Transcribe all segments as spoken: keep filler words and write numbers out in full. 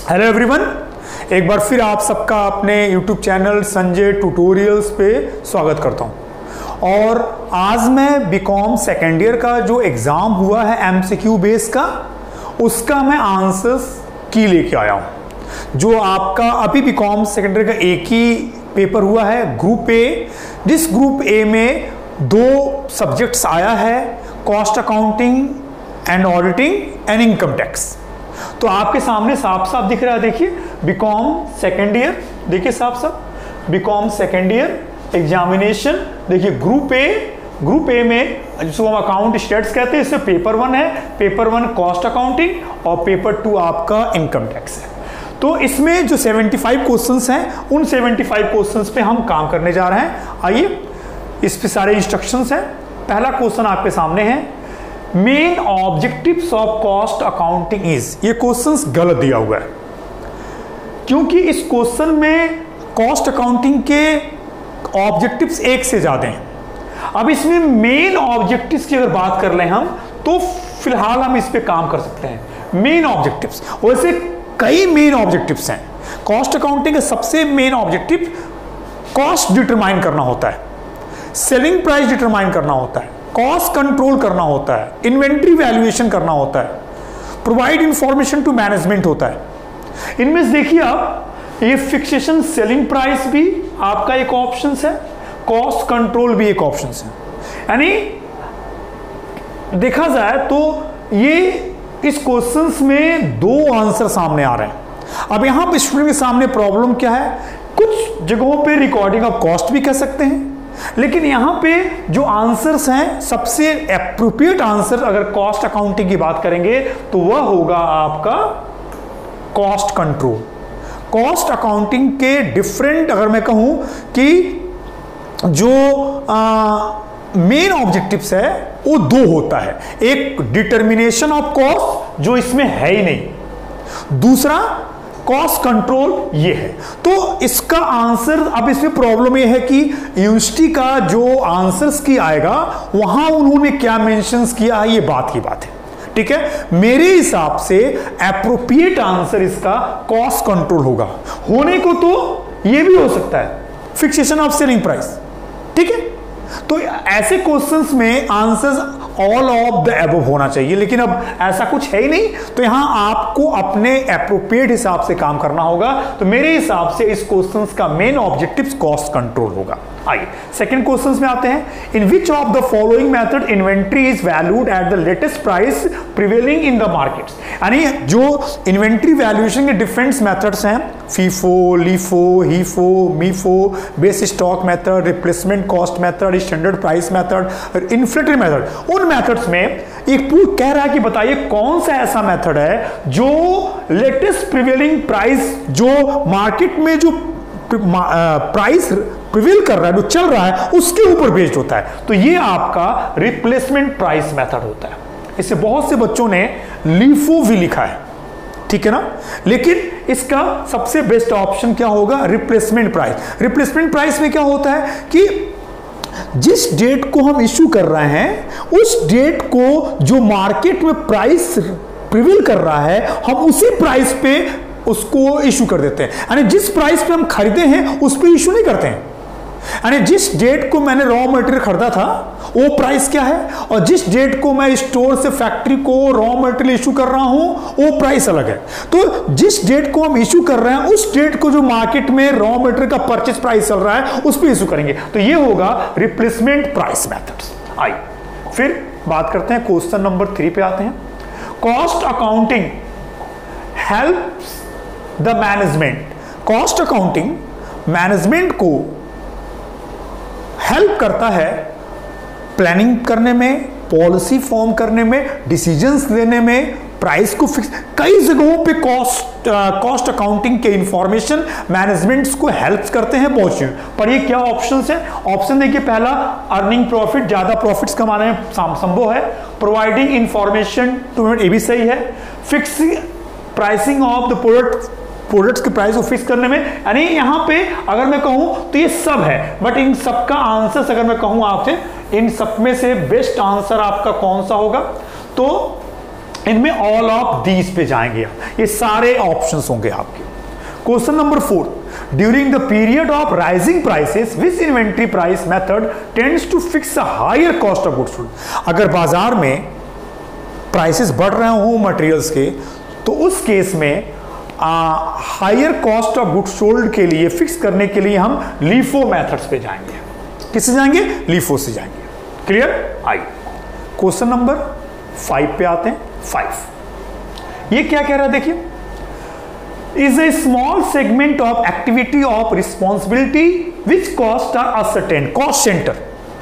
Hello everyone, एक बार फिर आप सबका अपने यूट्यूब चैनल संजय ट्यूटोरियल्स पे स्वागत करता हूं। और आज मैं बीकॉम सेकेंड ईयर का जो एग्ज़ाम हुआ है एमसीक्यू बेस का, उसका मैं आंसर्स की लेके आया हूं। जो आपका अभी बीकॉम सेकेंड ईयर का एक ही पेपर हुआ है, ग्रुप ए, जिस ग्रुप ए में दो सब्जेक्ट्स आया है, cost accounting and auditing and income tax. तो आपके सामने साफ साफ दिख रहा है, देखिए बीकॉम सेकेंड ईयर, देखिए साफ साफ बीकॉम सेकेंड ईयर एग्जामिनेशन। देखिए ग्रुप ए, ग्रुप ए में जिसको हम अकाउंट स्टेट्स कहते हैं, इसमें पेपर वन है, पेपर वन कॉस्ट अकाउंटिंग और पेपर टू आपका इनकम टैक्स है। तो इसमें जो पचहत्तर क्वेश्चंस हैं, उन पचहत्तर क्वेश्चंस पे हम काम करने जा रहे हैं। आइए, इस पे सारे इंस्ट्रक्शंस हैं। पहला क्वेश्चन आपके सामने है, main objectives of cost accounting is. ये क्वेश्चंस गलत दिया हुआ है, क्योंकि इस क्वेश्चन में कॉस्ट अकाउंटिंग के ऑब्जेक्टिव्स एक से ज्यादा हैं। अब इसमें मेन ऑब्जेक्टिव्स की अगर बात कर लें हम, तो फिलहाल हम इस पे काम कर सकते हैं। मेन ऑब्जेक्टिव्स, वैसे कई मेन ऑब्जेक्टिव्स हैं। कॉस्ट अकाउंटिंग का सबसे मेन ऑब्जेक्टिव कॉस्ट डिटरमाइन करना होता है, सेलिंग प्राइस डिटरमाइन करना होता है, कॉस्ट कंट्रोल करना होता है, इन्वेंट्री वैल्यूएशन करना होता है, प्रोवाइड इंफॉर्मेशन टू मैनेजमेंट होता है। इनमें से देखिए आप, ये फिक्सेशन सेलिंग प्राइस भी आपका एक ऑप्शन है, कॉस्ट कंट्रोल भी एक ऑप्शन है। यानी देखा जाए तो ये इस क्वेश्चंस में दो आंसर सामने आ रहे हैं। अब यहां पर स्टूडेंट के सामने प्रॉब्लम क्या है, कुछ जगहों पे रिकॉर्डिंग ऑफ कॉस्ट भी कह सकते हैं, लेकिन यहां पे जो आंसर्स हैं, सबसे एप्रोप्रिएट आंसर अगर कॉस्ट अकाउंटिंग की बात करेंगे तो वह होगा आपका कॉस्ट कंट्रोल। कॉस्ट अकाउंटिंग के डिफरेंट, अगर मैं कहूं कि जो मेन ऑब्जेक्टिव्स है वो दो होता है। एक डिटर्मिनेशन ऑफ कॉस्ट, जो इसमें है ही नहीं, दूसरा कॉस्ट कंट्रोल ये है। तो इसका आंसर, अब इसमें प्रॉब्लम ये है कि यूनिवर्सिटी का जो आंसर्स की आएगा वहां उन्होंने क्या मेंशंस किया है, ये बात की बात है। ठीक है, मेरे हिसाब से एप्रोप्रिएट आंसर इसका कॉस्ट कंट्रोल होगा। होने को तो ये भी हो सकता है फिक्सेशन ऑफ सेलिंग प्राइस। ठीक है, तो ऐसे क्वेश्चंस में answers all of the above होना चाहिए, लेकिन अब ऐसा कुछ है ही नहीं, तो यहां आपको अपने एप्रोप्रिएट हिसाब से काम करना होगा। तो मेरे हिसाब से इस क्वेश्चंस का मेन ऑब्जेक्टिव कॉस्ट कंट्रोल होगा। आइए सेकंड क्वेश्चंस में आते हैं। In which of the following method inventory is valued at the latest price prevailing in the markets. यानी जो इन्वेंट्री वैल्यूएशन के डिफरेंट मेथड्स हैं, FIFO, LIFO, HIFO, MIFO, base stock method, replacement cost method, standard price method, inflatory method, उन methods में एक पूरा कह रहा है कि बताइए कौन सा ऐसा मेथड है जो लेटेस्ट प्रिवेलिंग प्राइस, जो मार्केट में जो प्राइस प्रिवेल कर रहा है, जो चल रहा है, उसके ऊपर बेस्ड होता है। तो ये आपका रिप्लेसमेंट प्राइस मेथड होता है। इसे बहुत से बच्चों ने लीफो भी लिखा है, ठीक है ना, लेकिन इसका सबसे बेस्ट ऑप्शन क्या होगा, रिप्लेसमेंट प्राइस। रिप्लेसमेंट प्राइस में क्या होता है कि जिस डेट को हम इश्यू कर रहे हैं, उस डेट को जो मार्केट में प्राइस प्रिवेल कर रहा है, हम उसी प्राइस पे उसको इश्यू कर देते हैं। यानी जिस प्राइस पे हम खरीदे हैं उस पे इश्यू नहीं करते हैं। यानी जिस डेट को मैंने रॉ मटेरियल खरीदा था वो प्राइस क्या है, और जिस डेट को मैं स्टोर से फैक्ट्री को रॉ मटेरियल इश्यू कर रहा हूं वो प्राइस अलग है। तो जिस डेट को हम इश्यू कर रहे हैं, उस डेट को जो मार्केट में रॉ मटेरियल का परचेज प्राइस चल रहा है उस पर इश्यू करेंगे। तो ये होगा रिप्लेसमेंट प्राइस मेथड्स। आइए फिर बात करते हैं, क्वेश्चन नंबर थ्री पे आते हैं। Cost accounting helps the management. Cost accounting management को हेल्प करता है प्लानिंग करने में, पॉलिसी फॉर्म करने में, डिसीजंस लेने में, प्राइस को फिक्स, कई जगहों पे कॉस्ट कॉस्ट अकाउंटिंग के इंफॉर्मेशन मैनेजमेंट्स को हेल्प करते हैं बहुत चीज। पर ये क्या ऑप्शंस है? ऑप्शन देखिए, पहला अर्निंग प्रॉफिट, ज्यादा प्रॉफिट्स कमाने में संभव है। प्रोवाइडिंग इंफॉर्मेशन टू, ये भी सही है। Fixing pricing of the product, products के प्राइस को फिक्स करने में, यानी यहां पे अगर मैं कहूं तो ये सब है। बट इन सब का आंसर अगर मैं कहूं आपसे, इन सब में से बेस्ट आंसर आपका कौन सा होगा, तो इनमें ऑल ऑफ दीज पे जाएंगे आप, ये सारे ऑप्शंस होंगे आपके। Question number four, during the period of rising prices which inventory price method tends to fix a higher cost of goods sold. अगर बाजार में प्राइसेस बढ़ रहे हो मटेरियल्स के, तो उस केस में higher cost of goods sold के लिए फिक्स करने के लिए हम लीफो मेथड्स पे जाएंगे। किससे जाएंगे? लीफो से जाएंगे। क्लियर? आइए क्वेश्चन नंबर फाइव पे आते हैं। फाइव ये क्या कह रहा है देखिए, is a small segment of activity of responsibility which costs are ascertained. Cost center,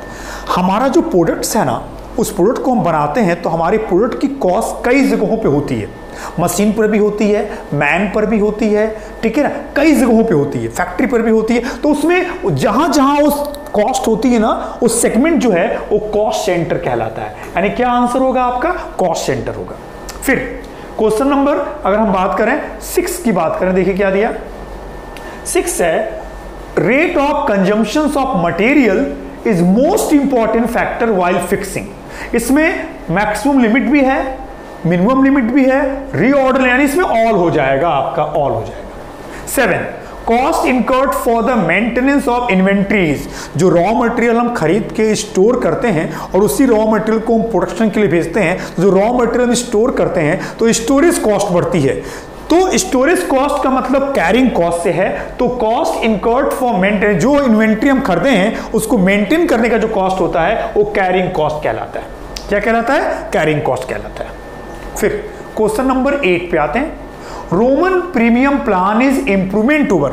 हमारा जो प्रोडक्ट्स है ना, उस प्रोडक्ट को हम बनाते हैं तो हमारे प्रोडक्ट की कॉस्ट कई जगहों पे होती है। मशीन पर भी होती है, मैन पर भी होती है, ठीक है ना, कई जगहों पे होती है, फैक्ट्री पर भी होती है। तो उसमें जहां जहां उस कॉस्ट होती है ना, उस सेगमेंट जो है वो कॉस्ट सेंटर कहलाता है। यानी क्या आंसर होगा आपका? कॉस्ट सेंटर होगा। फिर क्वेश्चन नंबर अगर हम बात करें सिक्स की बात करें, देखिए क्या दिया। सिक्स है, rate of consumption of material is most important factor while fixing. इसमें मैक्सिमम लिमिट भी है, मिनिमम लिमिट भी है, रीऑर्डर यानी इसमें ऑल हो जाएगा, आपका ऑल हो जाएगा। Seven, cost incurred for the maintenance of inventories. जो रॉ मटेरियल हम खरीद के स्टोर करते हैं और उसी रॉ मटेरियल को हम प्रोडक्शन के लिए भेजते हैं, जो रॉ मटेरियल स्टोर करते हैं तो स्टोरेज कॉस्ट बढ़ती है। तो स्टोरेज कॉस्ट का मतलब कैरिंग कॉस्ट से है। तो कॉस्ट इनकर्ड फॉर मेंटेन, जो इन्वेंट्री हम खरीदे हैं उसको मेंटेन करने का जो कॉस्ट होता है वो कैरिंग कॉस्ट कहलाता है। क्या कहलाता है? कैरिंग कॉस्ट कहलाता है। फिर क्वेश्चन नंबर एट पे आते हैं। Rowan premium plan is improvement over.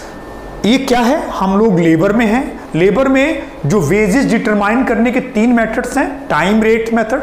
ये क्या है? हम लोग लेबर में हैं, लेबर में जो वेजेस डिटरमाइन करने के तीन मेथड्स हैं, time rate method,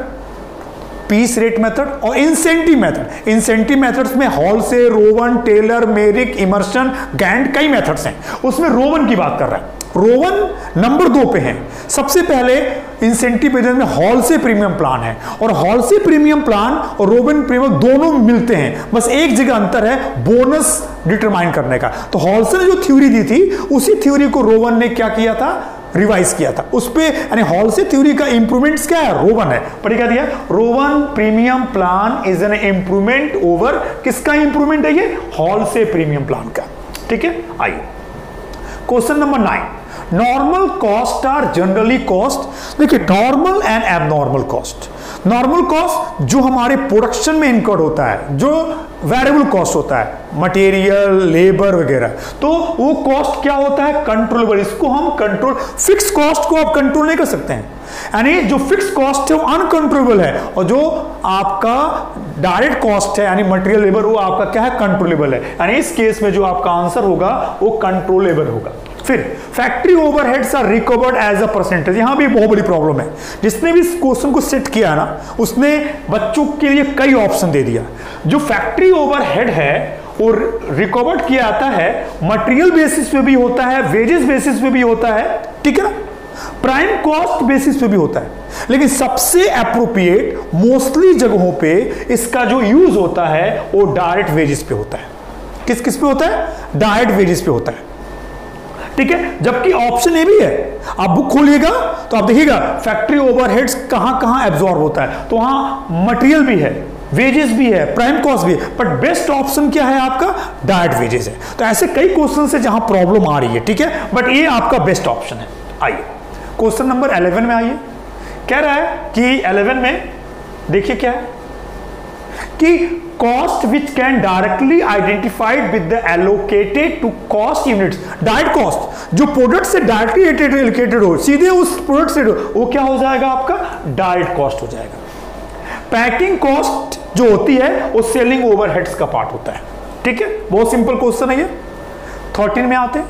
piece rate method और इंसेंटिव मेथड। इंसेंटिव मेथड्स में Halsey, Rowan, Taylor, Merrick, Emerson, Gantt, कई मेथड्स हैं। उसमें रोवन की बात कर रहा है। रोवन नंबर दो पे है। सबसे पहले इंसेंटिव बिजनेस में हॉल से प्रीमियम प्लान है, और हॉल से प्रीमियम प्लान और रोवन प्रीमियम दोनों मिलते हैं, बस एक जगह अंतर है, बोनस डिटरमाइन करने का। तो हॉल से ने जो थ्योरी दी थी उसी थ्योरी को रोवन ने क्या किया था? रिवाइज किया था। उस पे यानी हॉल से थ्योरी का इंप्रूवमेंट्स क्या है? रोवन है। पढ़ी क्या दिया? Rowan premium plan is an improvement over, किसका इंप्रूवमेंट है ये? हॉल से प्रीमियम प्लान का। ठीक है, आइए question number nine. Normal cost are generally cost. देखिए normal and abnormal cost. Normal cost जो हमारे प्रोडक्शन में इनकर्ड होता है, जो वेरिएबल कॉस्ट होता है, मटेरियल, लेबर वगैरह, तो वो कॉस्ट क्या होता है? कंट्रोलेबल। इसको हम कंट्रोल, फिक्स कॉस्ट को आप कंट्रोल नहीं कर सकते हैं, यानी जो फिक्स कॉस्ट है वो अनकंट्रोलेबल है, और जो आपका डायरेक्ट कॉस्ट है यानी मटेरियल, लेबर, वो आपका क्या है? कंट्रोलेबल है। यानी इस केस में जो आपका आंसर होगा वो कंट्रोलेबल होगा। फिर factory overheads are recovered as a percentage. यहां भी बहुत बड़ी प्रॉब्लम है। जिसने भी इस क्वेश्चन को सेट किया ना, उसने बच्चों के लिए कई ऑप्शन दे दिया। जो फैक्ट्री ओवरहेड है वो रिकवर्ड किया जाता है, मटेरियल बेसिस पे भी होता है, वेजेस बेसिस पे भी होता है, ठीक है ना, प्राइम कॉस्ट बेसिस पे भी होता है। लेकिन सबसे एप्रोप्रिएट मोस्टली जगहों पे इसका जो यूज होता है वो डायरेक्ट वेजेस पे होता है। किस किस पे होता है? डायरेक्ट वेजेस पे होता है। ठीक है, जबकि ऑप्शन ए भी है। आप बुक खोलिएगा तो आप देखिएगा फैक्ट्री ओवरहेड्स कहां कहां एब्जॉर्ब होता है, तो वहां मटेरियल भी है, वेजेस भी है, प्राइम कॉस्ट भी है, बट बेस्ट ऑप्शन क्या है आपका? डायरेक्ट वेजेस है। तो ऐसे कई क्वेश्चन है जहां प्रॉब्लम आ रही है, ठीक है, बट ये आपका बेस्ट ऑप्शन है। आइए क्वेश्चन नंबर इलेवन में आइए। कह रहा है कि इलेवन में देखिए क्या है कि cost which can directly identified with the allocated to cost units. Direct cost जो प्रोडक्ट से डायरेक्टली एलोकेटेड हो, सीधे उस प्रोडक्ट से, वो क्या हो जाएगा आपका? डायरेक्ट कॉस्ट हो जाएगा। पैकिंग कॉस्ट जो होती है वो सेलिंग ओवरहेड्स का पार्ट होता है। ठीक है, बहुत सिंपल क्वेश्चन है ये। थर्टीन में आते हैं।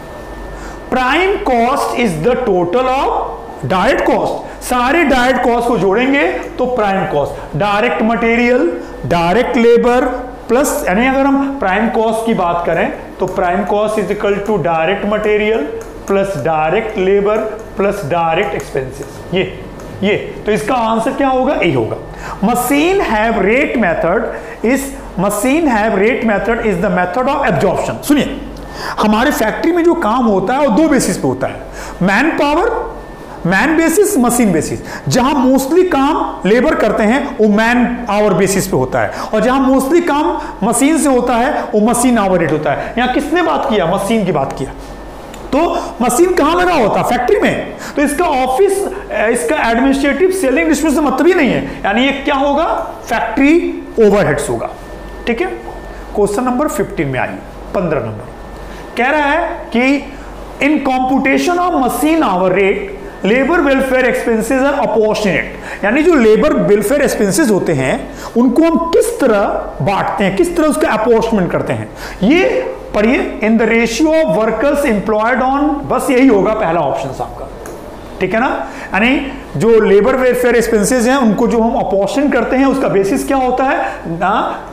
Prime cost is the total of direct cost. सारे डायरेक्ट कॉस्ट को जोड़ेंगे तो prime cost, direct material, direct labour plus, यानी अगर हम प्राइम कॉस्ट की बात करें तो prime cost is equal to direct material plus direct labour plus direct expenses. ये ये तो इसका आंसर क्या होगा? ए होगा। Machine hour rate method is machine hour rate method is the method of absorption. सुनिए, हमारे फैक्ट्री में जो काम होता है वो दो बेसिस पे होता है, man power man basis, machine basis. जहां मोस्टली काम लेबर करते हैं वो मैन आवर बेसिस पे होता है, और जहां मोस्टली काम मशीन से होता है वो मशीन आवर रेट होता है। यहां किसने बात किया? मशीन की बात किया। तो मशीन कहां लगा होता? फैक्ट्री में। तो इसका ऑफिस, इसका एडमिनिस्ट्रेटिव, सेलिंग, डिस्ट्रीब्यूशन से मतलब ही नहीं है, यानी ये क्या होगा? फैक्ट्री ओवरहेड्स होगा। ठीक है, क्वेश्चन नंबर फिफ्टीन में आइए, पंद्रह नंबर कह रहा है कि in computation of machine hour rate labour welfare expenses are apportioned, यानी जो लेबर वेलफेयर एक्सपेंसेस होते हैं उनको हम किस तरह बांटते हैं, किस तरह उसका अपॉर्चमेंट करते हैं, ये पढ़िए। In the ratio of workers employed on, बस यही होगा पहला ऑप्शन आपका। ठीक है ना, यानी जो लेबर वेलफेयर एक्सपेंसेस हैं उनको जो हम अपॉर्चन करते हैं उसका बेसिस क्या होता है ना?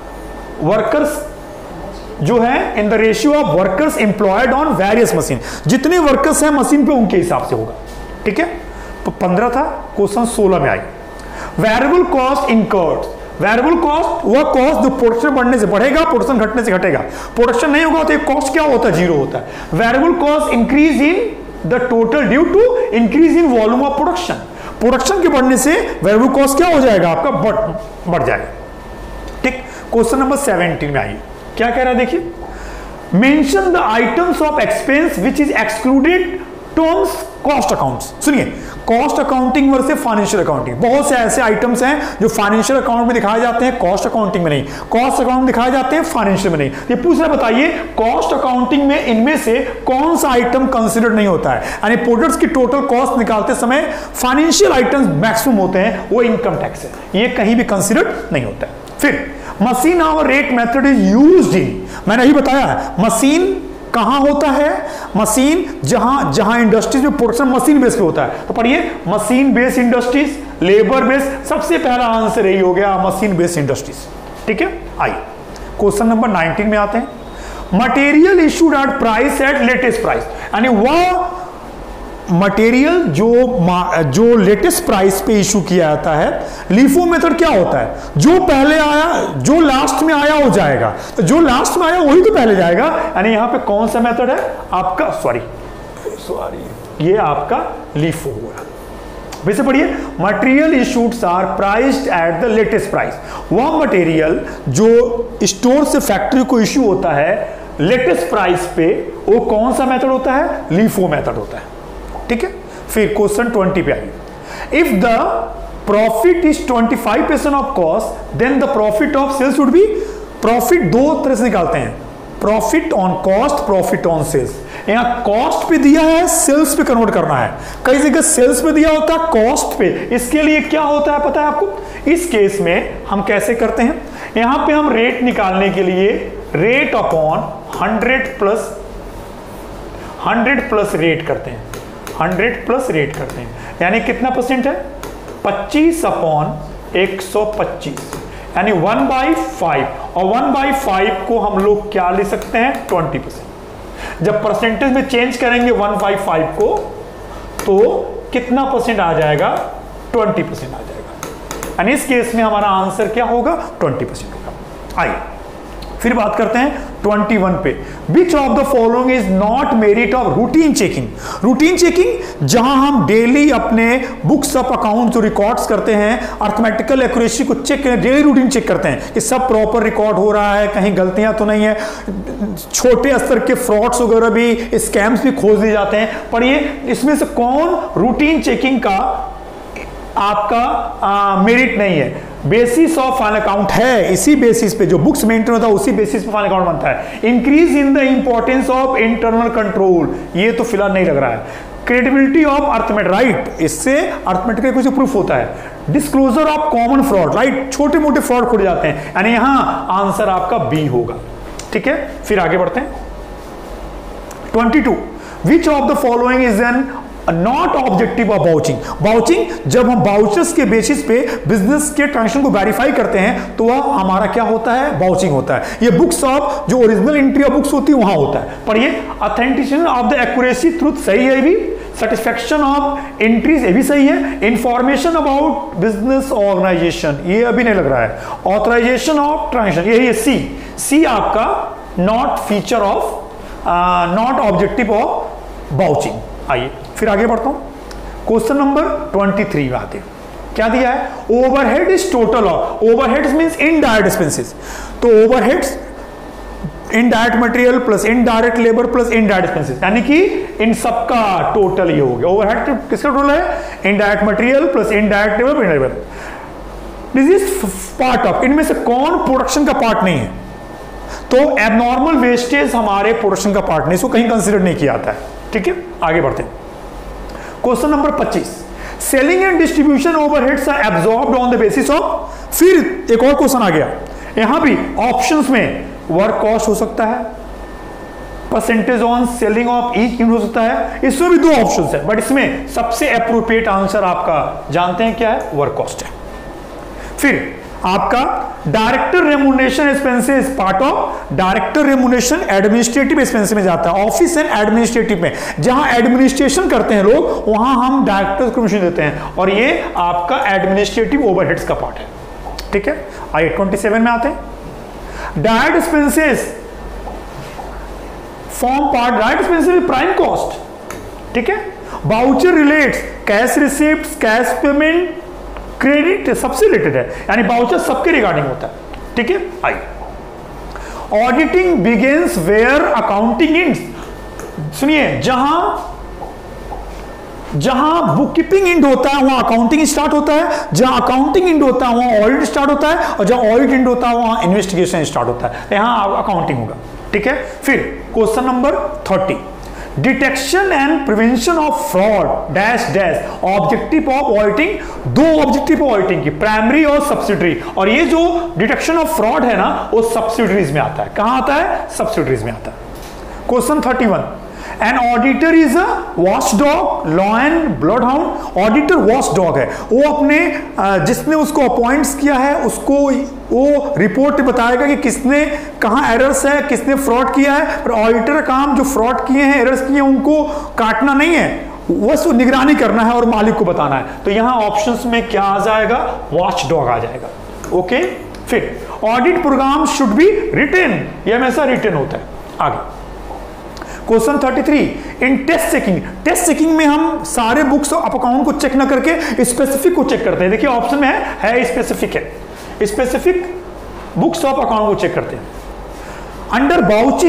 वर्कर्स जो है in the ratio of workers employed on various machine, जितने वर्कर्स हैं मशीन पे उनके हिसाब से होगा। ठीक है, तो पंद्रह था, क्वेश्चन सोलह में आई। Variable cost incurred, variable cost वह कॉस्ट जो प्रोडक्शन बढ़ने से बढ़ेगा, प्रोडक्शन घटने से घटेगा। प्रोडक्शन नहीं होगा तो ये कॉस्ट क्या होता है? जीरो होता है। Variable cost increase in the total due to increase in volume of production, production के बढ़ने से वेरिएबल कॉस्ट क्या हो जाएगा? आपका बढ़ बढ़ जाएगा। ठीक, क्वेश्चन नंबर सेवेंटीन में आइए, क्या कह रहा है देखिए। Mention the items of expense which is excluded terms cost accounts. सुनिए, cost accounting versus financial accounting, बहुत से ऐसे आइटम्स हैं जो फाइनेंशियल अकाउंट में दिखाए जाते हैं, कॉस्ट अकाउंटिंग में नहीं, कॉस्ट अकाउंट में दिखाए जाते हैं, फाइनेंशियल में नहीं। ये पूछ रहा, बताइए कॉस्ट अकाउंटिंग में इनमें से कौन सा आइटम कंसिडर्ड नहीं होता है? यानी प्रोडक्ट्स की टोटल कॉस्ट निकालते समय फाइनेंशियल आइटम्स मैक्सिमम होते हैं, वो इनकम टैक्स है, ये कहीं भी कंसिडर्ड नहीं होता है। फिर machine hour rate method is used in, मैंने ही बताया है मशीन कहां होता है? मशीन जहां जहां इंडस्ट्रीज में प्रोडक्शन मशीन बेस पे होता है। तो पढ़िए, machine base industries, labour base, सबसे पहला आंसर यही हो गया, मशीन बेस इंडस्ट्रीज। ठीक है, आइए क्वेश्चन नंबर नाइनटीन में आते हैं। Material issued at price at latest price, यानी वह मटेरियल जो जो लेटेस्ट प्राइस पे इशू किया जाता है। लीफो मेथड क्या होता है? जो पहले आया, जो लास्ट में आया वो जाएगा, तो जो लास्ट में आया वही तो पहले जाएगा। यानी यहां पे कौन सा मेथड है आपका? सॉरी सॉरी ये आपका लीफो हुआ। वैसे पढ़िए, मटेरियल इशूड्स are priced at the latest price, वह मटेरियल जो स्टोर से फैक्ट्री को इशू होता है लेटेस्ट प्राइस पे, वो कौन सा मेथड होता है? लीफो मेथड होता है। ठीक है, फिर क्वेश्चन ट्वेंटी पे आइए। If the profit is twenty five percent of cost then the profit of sales would be, profit दो तरह से निकालते हैं, profit on cost, profit on sales. यहां कॉस्ट पे दिया है, सेल्स पे कन्वर्ट करना है। कई जगह सेल्स पे दिया होता है, कॉस्ट पे, इसके लिए क्या होता है पता है आपको? इस केस में हम कैसे करते हैं, यहां पे हम रेट निकालने के लिए rate upon hundred plus hundred plus rate करते हैं, हंड्रेड प्लस रेट करते हैं, यानी कितना परसेंट है? पच्चीस अपॉन एक सौ पच्चीस, यानी वन बाई फाइव, और वन बाई फाइव को हम लोग क्या ले सकते हैं? Twenty percent. जब परसेंटेज में चेंज करेंगे वन बाई फाइव को, तो कितना परसेंट आ जाएगा? ट्वेंटी परसेंट आ जाएगा, यानी इस केस में हमारा आंसर क्या होगा? ट्वेंटी परसेंट होगा। आइए फिर बात करते हैं इक्कीस पे। Which of the following is not merit of routine checking? Routine checking जहां हम डेली अपने बुक्स ऑफ अकाउंट जो रिकॉर्ड्स करते हैं, अर्थमेटिकल एक्यूरेसी को चेक करें, डेली रूटीन चेक करते हैं कि सब प्रॉपर रिकॉर्ड हो रहा है, कहीं गलतियां तो नहीं है, छोटे स्तर के फ्रॉड्स वगैरह भी, स्कैम्स भी खोज दिए जाते हैं। पर ये इसमें से कौन रूटीन चेकिंग का आपका मेरिट नहीं है? बेसिस ऑफ फाइनल अकाउंट है, इसी बेसिस पे जो बुक्स मेंटेन होता है उसी बेसिस पे फाइनल अकाउंट बनता है। Increase in the importance of internal control, ये तो फिलहाल नहीं लग रहा है। क्रेडिबिलिटी ऑफ अर्थमेटिक, राइट, इससे अर्थमेटिक कुछ प्रूफ होता है। Disclosure of common fraud, right, छोटे मोटे फ्रॉड खुल जाते हैं, यानी यहां आंसर आपका बी होगा। ठीक है, फिर आगे बढ़ते हैं। बाईस, which of the following is an not objective of vouching? Vouching जब हम बाउचर्स के बेसिस पे बिजनेस के ट्रांजेक्शन को वेरीफाई करते हैं तो वह हमारा क्या होता है? बाउचिंग होता है। ये बुक्स ऑफ जो ओरिजिनल एंट्री ऑफ बुक्स होती है वहां होता है। पर ये authentication of the accuracy truth सही है, भी सेटिस्फैक्शन ऑफ एंट्रीज ये भी सही है। इंफॉर्मेशन अबाउट बिजनेस ऑर्गेनाइजेशन ये अभी नहीं लग रहा है। ऑथराइजेशन ऑफ ट्रांजेक्शन यही है सी, सी आपका not feature of not objective of vouching. आइए फिर आगे बढ़ता हूं। क्वेश्चन नंबर तेईस में आते हैं, क्या दिया है? Overhead is total of, overheads means indirect expenses, तो overheads indirect material plus indirect labour plus indirect expenses, यानी कि इन सबका टोटल ये हो गया। ओवरहेड किसका टोटल है? Indirect material plus indirect labour indirect. This is part of, इनमें से कौन प्रोडक्शन का पार्ट नहीं है? तो एबनॉर्मल वेस्टेज हमारे प्रोडक्शन का पार्ट नहीं, इसको कहीं कंसीडर नहीं किया जाता है। ठीक है, आगे बढ़ते हैं। क्वेश्चन नंबर पच्चीस, selling and distribution overheads are absorbed on the basis of, फिर एक और क्वेश्चन आ गया, यहां भी ऑप्शंस में वर्क कॉस्ट हो सकता है, percentage on selling of each unit हो सकता है, इसमें भी दो ऑप्शंस है, बट इसमें सबसे एप्रोप्रिएट आंसर आपका जानते हैं क्या है? वर्क कॉस्ट है। फिर आपका director remuneration expenses, part of director remuneration administrative expense में जाता है, ऑफिस एंड एडमिनिस्ट्रेटिव में, जहां एडमिनिस्ट्रेशन करते हैं लोग वहां हम डायरेक्टर को कमीशन देते हैं, और ये आपका एडमिनिस्ट्रेटिव ओवरहेड्स का पार्ट है। ठीक है, आइए सत्ताईस में आते हैं। Direct expenses form part, direct expenses prime cost. ठीक है, voucher relates cash receipt, cash payment, credit सबसे रिलेटेड है, यानी वाउचर सबके रिगार्डिंग होता है। ठीक है, आइए auditing begins where accounting ends, सुनिए, जहां जहां बुक कीपिंग एंड होता है वहां अकाउंटिंग स्टार्ट होता है, जहां अकाउंटिंग एंड होता है वहां ऑडिट स्टार्ट होता है, और जहां ऑडिट एंड होता है वहां इन्वेस्टिगेशन स्टार्ट होता है, यहां अकाउंटिंग होगा। ठीक है, फिर क्वेश्चन नंबर तीस, detection and prevention of fraud dash dash objective of auditing, दो ऑब्जेक्टिव ऑफ ऑडिटिंग की, प्राइमरी और सब्सिडरी, और ये जो डिटेक्शन ऑफ फ्रॉड है ना वो सब्सिडरीज में आता है। कहां आता है? सब्सिडरीज में आता है। क्वेश्चन इकतीस, an auditor is a watchdog, law and bloodhound, auditor watchdog है, वो अपने जिसने उसको अपॉइंट्स किया है उसको वो रिपोर्ट बताएगा कि किसने कहां एरर्स है, किसने फ्रॉड किया है, पर ऑडिटर का काम जो फ्रॉड किए हैं, एरर्स किए हैं, उनको काटना नहीं है, बस निगरानी करना है और मालिक को बताना है। तो यहां ऑप्शंस में क्या आ जाएगा? वॉच डॉग आ जाएगा। ओके, फिर audit program should be written, ये हमेशा रिटेन होता है। आगे क्वेश्चन तैंतीस, in test checking, test checking में हम सारे बुक्स ऑफ अकाउंट को चेक ना करके स्पेसिफिक को चेक करते हैं। देखिए ऑप्शन में है, है स्पेसिफिक है, स्पेसिफिक बुक्स ऑफ अकाउंट को चेक करते हैं। Under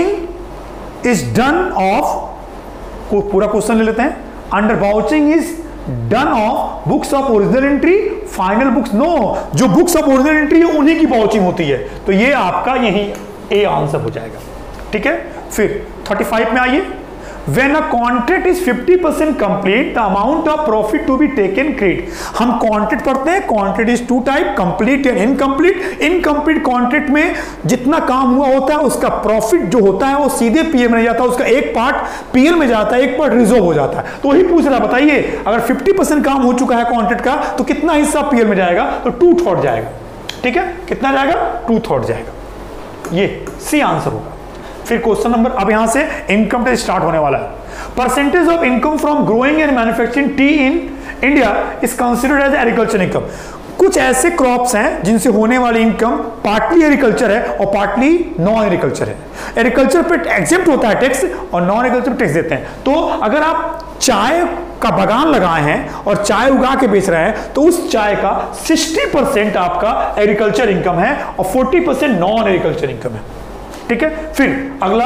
vouching is done of, को पूरा क्वेश्चन ले लेते हैं, under vouching is done of books of original entry, final books no, जो बुक्स ऑफ ओरिजिनल एंट्री है उन्हीं की बाउचिंग होती है, तो ये आपका यही ए आंसर हो जाएगा। ठीक है, फिर पैंतीस में आइए, when a contract is fifty percent complete the amount of profit to be taken credit, हम contract पढ़ते हैं, contract is two type, complete and incomplete, incomplete contract में जितना काम हुआ होता है उसका प्रॉफिट जो होता है वो सीधे पीएल में जाता है, उसका एक पार्ट पीएल में जाता है, एक पार्ट रिजर्व हो जाता है। तो वही पूछ रहा, बताइए अगर पचास परसेंट काम हो चुका है कॉन्ट्रैक्ट का तो कितना हिस्सा पीएल में जाएगा? तो टू थर्ड जाएगा। ठीक है, कितना जाएगा? टू थर्ड जाएगा, ये सी आंसर होगा। फिर क्वेश्चन नंबर, अब यहां से इनकम टैक्स स्टार्ट होने वाला है। Percentage of income from growing and manufacturing tea in India is considered as agriculture income. कुछ ऐसे क्रॉप्स हैं जिनसे होने वाली इनकम पार्टली एग्रीकल्चर है और पार्टली नॉन एग्रीकल्चर है। एग्रीकल्चर पे एग्जेम्प्ट होता है टैक्स और नॉन एग्रीकल्चर पे टैक्स देते हैं। तो अगर आप चाय का बागान लगाए हैं और चाय उगा के बेच रहे हैं तो उस चाय का साठ परसेंट आपका एग्रीकल्चर इनकम है और चालीस परसेंट नॉन एग्रीकल्चर इनकम है। ठीक है, फिर अगला,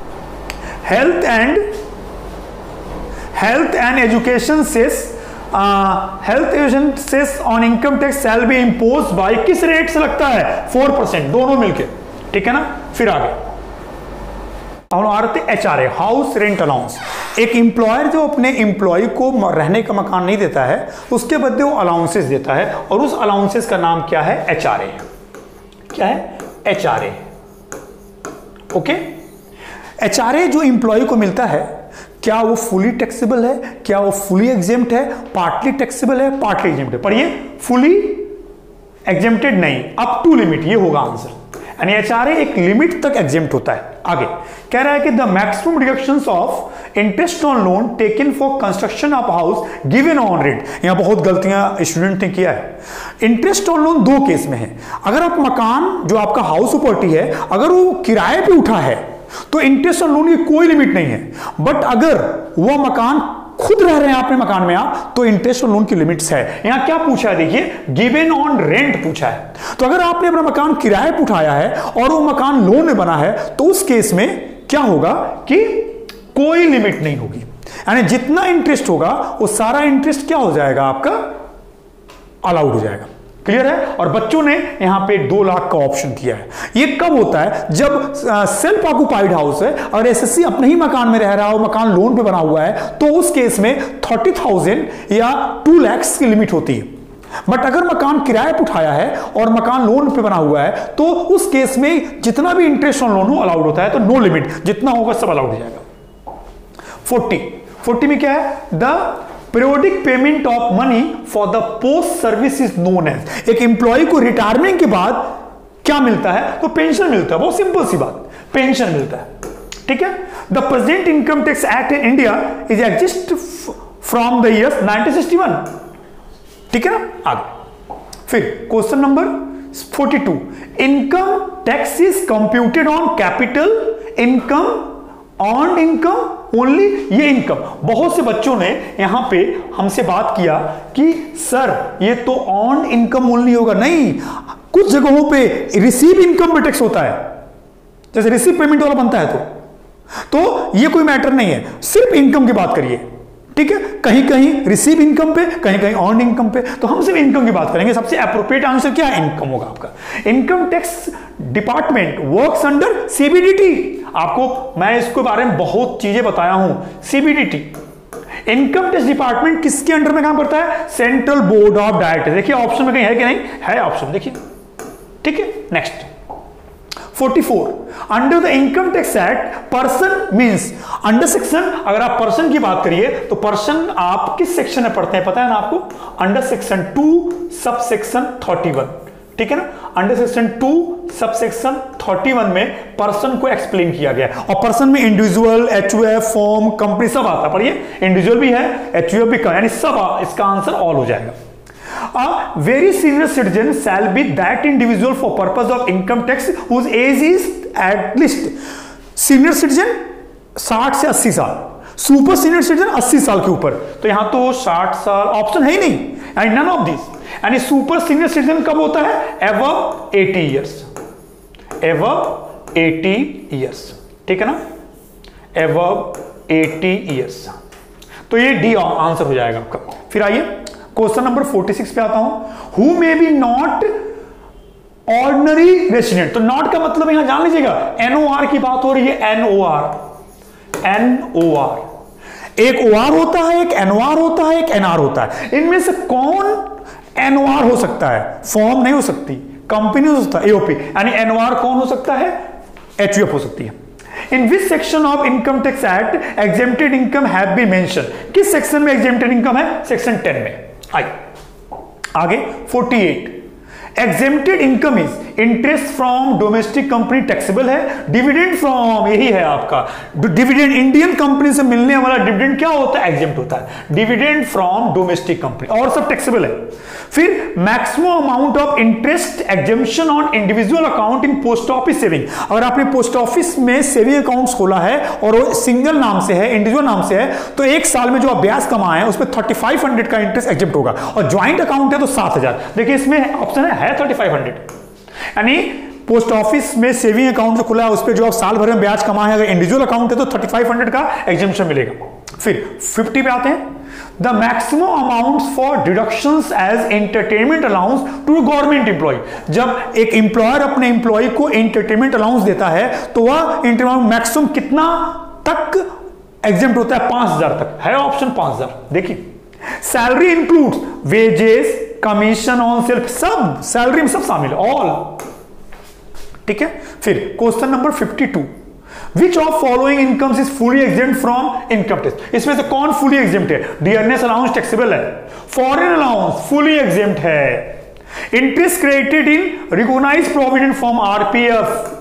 health and health and education cess, health education cess on income tax shall be impose by, किस रेट से लगता है? फोर परसेंट, दोनों मिलके। ठीक है ना, फिर आगे हम आ रहे थे H R A, house rent allowance. एक एम्प्लॉयर जो अपने एम्प्लॉय को रहने का मकान नहीं देता है उसके बदले वो अलाउंसेस देता है और उस अलाउंसेस का नाम क्या है? H R A. क्या है? H R A. Okay, H R A जो एम्प्लॉय को मिलता है क्या वो फुली टैक्सेबल है, क्या वो फुली एग्जेम्प्ट है, पार्टली टैक्सेबल है, पार्टली एग्जेम्प्ट है? पर ये फुली एग्जेम्प्टेड नहीं, अप टू लिमिट, ये होगा आंसर। यानी एच आर ए एक लिमिट तक एग्जेम्प्ट होता है। आगे कह रहा है कि the maximum deductions of interest on loan taken for construction of house given on rent. यहां बहुत गलतियां स्टूडेंट ने किया है। इंटरेस्ट ऑन लोन दो केस में है। अगर आप मकान जो आपका हाउस प्रॉपर्टी है अगर वो किराए पे उठा है तो इंटरेस्ट ऑन लोन की कोई लिमिट नहीं है, बट अगर वह मकान खुद रह रहे हैं अपने मकान में आप, तो इंटरेस्ट और लोन की लिमिट्स है। यहां क्या पूछा है, देखिए गिवन ऑन रेंट पूछा है। तो अगर आपने अपना मकान किराए पर उठाया है और वो मकान लोन में बना है, तो उस केस में क्या होगा कि कोई लिमिट नहीं होगी, यानी जितना इंटरेस्ट होगा वो सारा इंटरेस्ट क्या हो जाएगा, आपका अलाउड हो जाएगा। क्लियर है। और बच्चों ने यहां पे दो लाख का ऑप्शन किया है। ये कब होता है, जब सेल्फ ऑक्युपाइड हाउस है और एसएससी अपने ही मकान में रह रहा हो, मकान लोन पे बना हुआ है, तो उस केस में थर्टी थाउजेंड या टू लैक्स की लिमिट होती है। बट अगर मकान किराए पर उठाया है और मकान लोन पे बना हुआ है, तो उस केस में जितना भी इंटरेस्ट ऑन लोन हो अलाउड होता है, तो नो लिमिट, जितना होगा सब अलाउड हो जाएगा। फोर्टी फोर्टी में क्या है, the periodic payment of money for the post service is known as. एक एम्प्लॉय को रिटायरमेंट के बाद क्या मिलता है, तो पेंशन मिलता है। बहुत सिंपल सी बात, पेंशन मिलता है। ठीक है। The present income tax act in India is exist from the year nineteen sixty one. ठीक है ना। आगे फिर question number forty two, income tax is computed on capital income on income only. ये इनकम, बहुत से बच्चों ने यहां पे हमसे बात किया कि सर ये तो ऑन इनकम ओनली होगा। नहीं, कुछ जगहों पे रिसीव इनकम में टैक्स होता है, जैसे रिसीव पेमेंट वाला बनता है, तो तो ये कोई मैटर नहीं है, सिर्फ इनकम की बात करिए। ठीक है। कहीं कहीं रिसीव इनकम पे, कहीं कहीं ऑन इनकम पे, तो हम सिर्फ इनकम की बात करेंगे। सबसे एप्रोप्रिएट आंसर क्या है, इनकम होगा आपका। Income tax department works under CBDT. आपको मैं इसके बारे में बहुत चीजें बताया हूं। सीबीडीटी इनकम टैक्स डिपार्टमेंट किसके अंडर में काम करता है, सेंट्रल बोर्ड ऑफ डायरेक्टर्स। देखिए ऑप्शन में कहीं है कि नहीं है, ऑप्शन देखिए। ठीक है। Next forty four, under the income tax act person means, under section, अगर आप पर्सन की बात करिए तो पर्सन आप किस सेक्शन में पढ़ते हैं पता है ना आपको, under section two sub section thirty one. ठीक है ना। Under section two sub section thirty one में पर्सन को एक्सप्लेन किया गया है। और पर्सन में इंडिविजुअल, एचयूएफ, फॉर्म, कंपनी सब आता है। पढ़िए, इंडिविजुअल भी है, एचयूएफ भी, यानी सब, इसका आंसर ऑल हो जाएगा। A very senior citizen shall be that individual for purpose of income tax whose age is at least, senior citizen साठ से अस्सी साल, सुपर सीनियर सिटीजन अस्सी साल के ऊपर। तो यहां तो साठ साल ऑप्शन है ही नहीं, एंड नन ऑफ दिस। यानी सुपर सीनियर सिटीजन कब होता है, above eighty years, above eighty years. ठीक है ना, एबव एटी इयर्स। तो ये डी आंसर हो जाएगा आपका। फिर आइए क्वेश्चन नंबर फोर्टी सिक्स पे आता हूं, who may be not ordinary resident. तो नॉट का मतलब यहां जान लीजिएगा, एनओआर की बात हो रही है, एनओआर, एनओआर। एक ओआर होता है, एक एनओआर होता है, एक एनआर होता है। इनमें से कौन एनओआर हो सकता है, फॉर्म नहीं हो सकती, कंपनी हो सकता है, एओपी। यानी एनओआर कौन हो सकता है, एचयूएफ हो सकती है। In which section of income tax act exempted income have been mention. किस सेक्शन में एग्जेम्प्टेड इनकम है, सेक्शन टेन में। आई आगे forty eight, exempted income is interest from domestic company taxable है, डिविडेंड फ्रॉम, यही है आपका डिविडेंड, इंडियन कंपनी से मिलने वाला डिविडेंड क्या होता है, एग्जेम्प्ट होता है, डिविडेंड फ्रॉम डोमेस्टिक कंपनी, और सब टैक्सेबल है। फिर maximum amount of interest exemption on individual account in post office saving. अगर आपने पोस्ट ऑफिस में सेविंग अकाउंट्स खोला है और वो सिंगल नाम से है, इंडिविजुअल नाम से है, तो एक साल में जो आप ब्याज कमाए हैं उस पर थर्टी फाइव हंड्रेड का इंटरेस्ट एग्जेम्प्ट होगा। और ज्वाइंट अकाउंट है तो सात हजार। देखिए इसमें ऑप्शन है, है थर्टी फाइव हंड्रेड, यानी पोस्ट ऑफिस में सेविंग अकाउंट जो खुला है उस पर जो आप साल भर में ब्याज कमाए, अगर इंडिविजुअल अकाउंट है तो थर्टी फाइव हंड्रेड का एग्जेम्पशन मिलेगा। फिर फिफ्टी पे आते हैं, the maximum amount for deductions as entertainment allowance to government employ. जब एक एम्प्लॉयर अपने एम्प्लॉय को एंटरटेनमेंट अलाउंस देता है तो वह मैक्सिमम कितना तक एग्जेम्प्ट होता है, पांच हजार तक है, ऑप्शन पांच हजार। देखिए salary includes wages, commission on self, सब सैलरी में सब शामिल है, ऑल। ठीक है। फिर question number fifty two, which of following incomes is fully exempt from income tax. इसमें से कौन फुली एग्जेम्प्ट है, डियरनेस अलाउंस टैक्सेबल है, फॉरेन अलाउंस फुली एग्जेम्प्ट है, interest credited in recognised provident from RPF,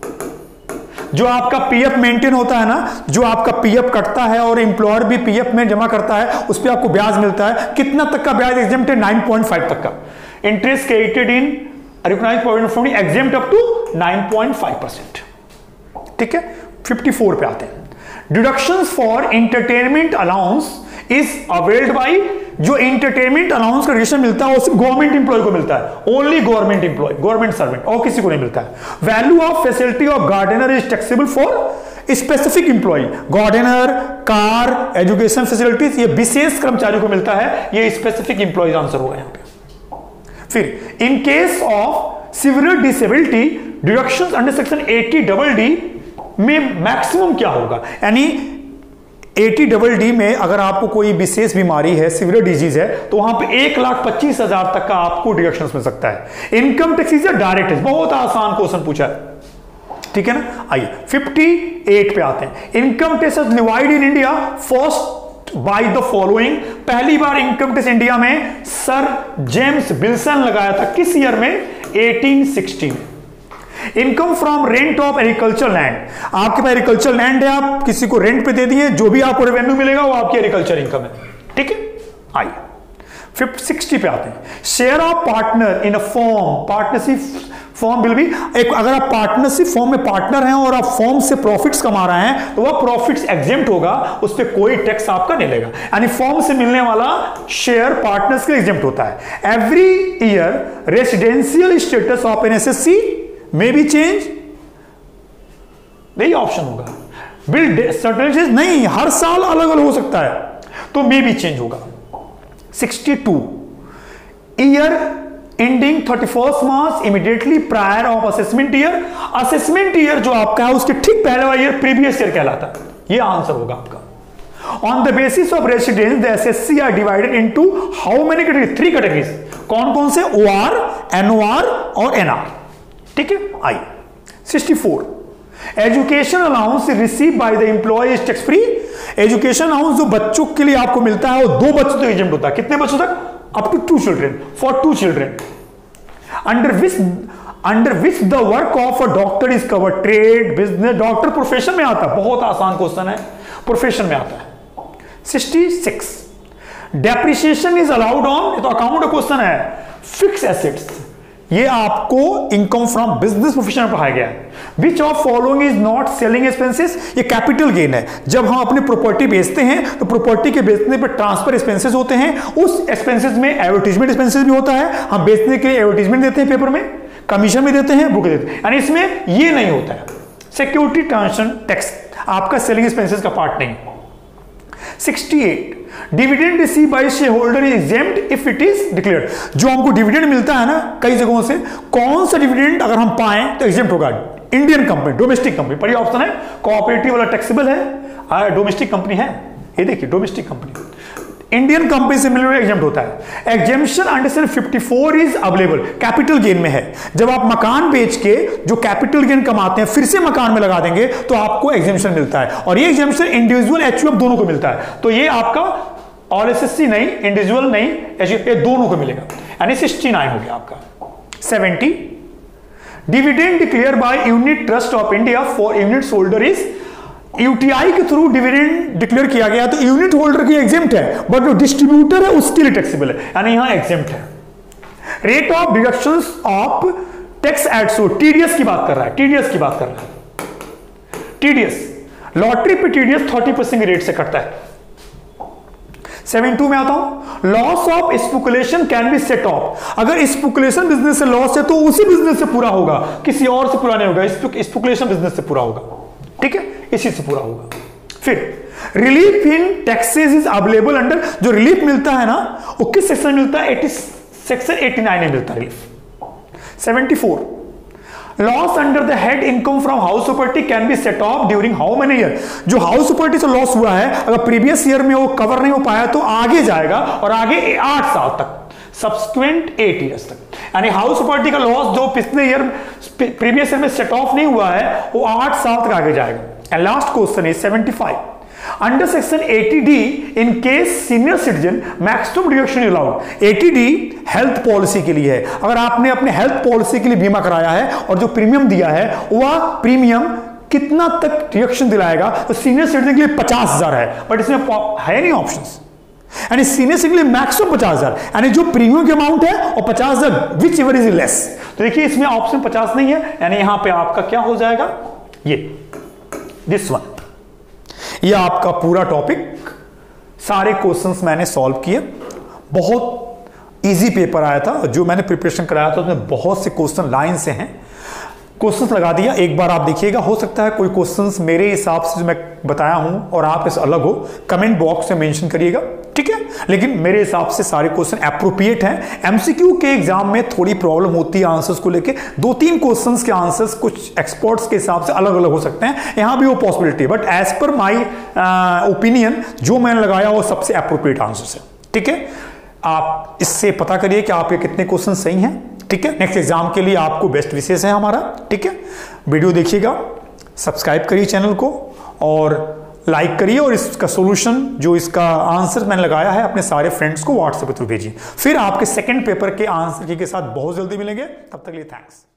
जो आपका पीएफ मेंटेन होता है ना, जो आपका पीएफ कटता है और एम्प्लॉयर भी पीएफ में जमा करता है, उस पर आपको ब्याज मिलता है। कितना तक का ब्याज एग्जेम्प्ट है, नाइन पॉइंट फाइव तक का। Interest credited in recognised provident from exempt up to nine point five percent. ठीक है। फिफ्टी फोर पे आते हैं, deductions for entertainment allowance is availed by, जो एंटरटेनमेंट अलाउंस का रिएक्शन मिलता है वो सिर्फ गवर्नमेंट इंप्लॉय को मिलता है, only government employ, government servant, और किसी को नहीं मिलता है। Value of facility of gardener is taxable for specific employ, gardener, car, education facilities, ये विशेष कर्मचारियों को मिलता है, ये स्पेसिफिक इंप्लॉयज आंसर होगा यहां पे। फिर in case of severe disability deductions under section eighty double D में मैक्सिमम क्या होगा, यानी एटी डबल डी में अगर आपको कोई विशेष बीमारी है, सिवियर डिजीज है, तो वहां पे एक लाख पच्चीस हजार तक का आपको डिडक्शन मिल सकता है। Income tax is direct tax, बहुत आसान क्वेश्चन पूछा है, ठीक है ना। आइए अट्ठावन पे आते हैं। Income tax divide in India first by the following, पहली बार इनकम टैक्स इंडिया में सर जेम्स विल्सन लगाया था, किस ईयर में, एटीन सिक्सटी में। Income from rent of agriculture land, आपके पास एग्रीकल्चर लैंड है, आप किसी को रेंट पे दे दिए, जो भी आपको रेवेन्यू मिलेगा वो आपकी एग्रीकल्चर इनकम है, ठीक है। आइए फिफ्थ सिक्सटी पे आते हैं। Share of partner in a form, partnership form will be, एक अगर आप पार्टनरशिप फॉर्म में पार्टनर हैं और आप फॉर्म से प्रॉफिट्स कमा रहे हैं तो वह प्रॉफिट्स एग्जेम्प्ट होगा, उस पर कोई टैक्स आपका नहीं लेगा, यानी फॉर्म से मिलने वाला शेयर पार्टनर्स के एग्जेम्प्ट होता है। Every year residential status of an assessee may be change, नहीं ऑप्शन होगा। बिल सर्टेनिटीज नहीं, हर साल अलग अलग हो सकता है, तो मे बी चेंज होगा। Sixty two year ending thirty first March immediately prior of assessment year, assessment year जो आपका है उसके ठीक पहले वाला ईयर प्रीवियस ईयर कहलाता है, ये आंसर होगा आपका। On the basis of residence the assessee are divided into how many category, three categories, कौन कौन से, ओआर, एनओआर और एनआर, ठीक है। आई sixty four education allowance receive by the employ is tax free, education allowance जो बच्चों के लिए आपको मिलता है वो दो बच्चों तक एग्जेम्प्ट होता है, कितने बच्चों तक, up to two children, for two children. Under which under which the work of a doctor is cover, trade, business, doctor profession में आता है, बहुत आसान क्वेश्चन है, प्रोफेशन में आता है। Sixty six depreciation is allowed on, तो अकाउंट क्वेश्चन है, फिक्स एसेट्स, ये आपको इनकम फ्रॉम बिजनेस प्रोफेशन में पढ़ाया गया है। Which of following is not selling expenses, ये कैपिटल गेन है, जब हम अपनी प्रॉपर्टी बेचते हैं तो प्रॉपर्टी के बेचने पर ट्रांसफर एक्सपेंसेस होते हैं, उस एक्सपेंसेस में एडवर्टीजमेंट एक्सपेंसेस भी होता है, हम बेचने के लिए एडवर्टीजमेंट देते हैं पेपर में, कमीशन भी देते हैं, बुक देते हैं, यानी इसमें ये नहीं होता है। सिक्योरिटी ट्रांजेक्शन टैक्स आपका सेलिंग एक्सपेंसेस का पार्ट नहीं। Sixty eight dividend receive by share holder is exempt if it is declared, जो हमको डिविडेंड मिलता है ना कई जगहों से, कौन सा डिविडेंड अगर हम पाएं तो एग्जेम्प्ट होगा, इंडियन कंपनी, डोमेस्टिक कंपनी, पढ़िए ऑप्शन है, कोऑपरेटिव वाला टैक्सेबल है, डोमेस्टिक कंपनी है, ये देखिए डोमेस्टिक कंपनी, इंडियन कंपनी से मिलने एग्जेम्प्ट होता है। Exemption under section fifty four is available, capital gain में है, जब आप मकान बेच के जो कैपिटल गेन कमाते हैं फिर से मकान में लगा देंगे तो आपको एग्जेम्पशन मिलता है, और ये एग्जेम्पशन इंडिविजुअल एचयूएफ दोनों को मिलता है, तो ये आपका ऑल एसएससी नहीं, इंडिविजुअल नहीं, एचयूएफ, ये दोनों को मिलेगा, यानी सिक्सटी नाइन हो गया आपका। Seventy dividend declare by unit trust of India for unit holder is, UTI के थ्रू डिविडेंड डिक्लेयर किया गया तो यूनिट होल्डर की एग्जेम्प्ट है, बट जो डिस्ट्रीब्यूटर है उसके लिए टैक्सेबल है, यानी यहां एग्जेम्प्ट है। Rate of deductions of tax at so, TDS की बात कर रहा है, टीडीएस की बात कर रहा है, टीडीएस लॉटरी पे टीडीएस थर्टी परसेंट रेट से कटता है। सेवन टू में आता हूं, loss of speculation can be set off, अगर स्पेकुलेशन बिजनेस से लॉस है तो उसी बिजनेस से पूरा होगा, किसी और से पूरा नहीं होगा, स्पेकुलेशन बिजनेस से पूरा होगा, ठीक है, इसी से पूरा होगा। फिर relief in taxes is available under, जो रिलीफ मिलता है ना वो किस सेक्शन में मिलता है, एटी सेक्शन एटी नाइन में मिलता है relief. Seventy four loss under the head income from house property can be set off during how many year, जो हाउस प्रॉपर्टी से लॉस हुआ है अगर प्रीवियस ईयर में वो कवर नहीं हो पाया तो आगे जाएगा, और आगे आठ साल तक, सब्सिक्वेंट एट ईयर्स तक, यानी हाउस प्रॉपर्टी का लॉस जो पिछले ईयर प्रीवियस ईयर में सेट ऑफ नहीं हुआ है वो आठ साल तक आगे जाएगा। And last question is seventy five under section eighty D in case senior citizen maximum deduction allowed, eighty D health policy के लिए है, अगर आपने अपने हेल्थ पॉलिसी के लिए बीमा कराया है और जो प्रीमियम दिया है वह प्रीमियम कितना तक डिडक्शन दिलाएगा, तो सीनियर सिटीजन के लिए पचास हजार है, बट इसमें है नहीं ऑप्शंस, यानी सीनियर सिटीजन के लिए मैक्सिमम पचास हजार, यानी जो प्रीमियम की अमाउंट है और पचास हजार विच एवर इज लेस, तो देखिए इसमें ऑप्शन पचास नहीं है, यानी यहां पे आपका क्या हो जाएगा, ये दिस वन। ये आपका पूरा टॉपिक सारे क्वेश्चंस मैंने सॉल्व किए। बहुत इजी पेपर आया था, जो मैंने प्रिपरेशन कराया था उसमें बहुत से क्वेश्चन लाइन से हैं, क्वेश्चंस लगा दिया। एक बार आप देखिएगा, हो सकता है कोई क्वेश्चंस मेरे हिसाब से जो मैं बताया हूं और आप इस अलग हो, कमेंट बॉक्स में मेंशन करिएगा, ठीक है। लेकिन मेरे हिसाब से सारे क्वेश्चन एप्रोप्रिएट हैं। एमसीक्यू के एग्जाम में थोड़ी प्रॉब्लम होती है आंसर्स को लेके, दो तीन क्वेश्चंस के आंसर्स कुछ एक्सपर्ट्स के हिसाब से अलग अलग हो सकते हैं, यहां भी वो पॉसिबिलिटी है, but as per my opinion जो मैंने लगाया वो सबसे एप्रोप्रिएट आंसर्स है, ठीक है। आप इससे पता करिए कि आपके कितने क्वेश्चन सही हैं, ठीक है। नेक्स्ट एग्जाम के लिए आपको बेस्ट विशेष है हमारा, ठीक है। वीडियो देखिएगा, सब्सक्राइब करिए चैनल को और लाइक करिए, और इसका सॉल्यूशन जो इसका आंसर मैंने लगाया है अपने सारे फ्रेंड्स को व्हाट्सएप पे थ्रू भेजिए। फिर आपके सेकंड पेपर के आंसर के साथ बहुत जल्दी मिलेंगे। तब तक के लिए थैंक्स।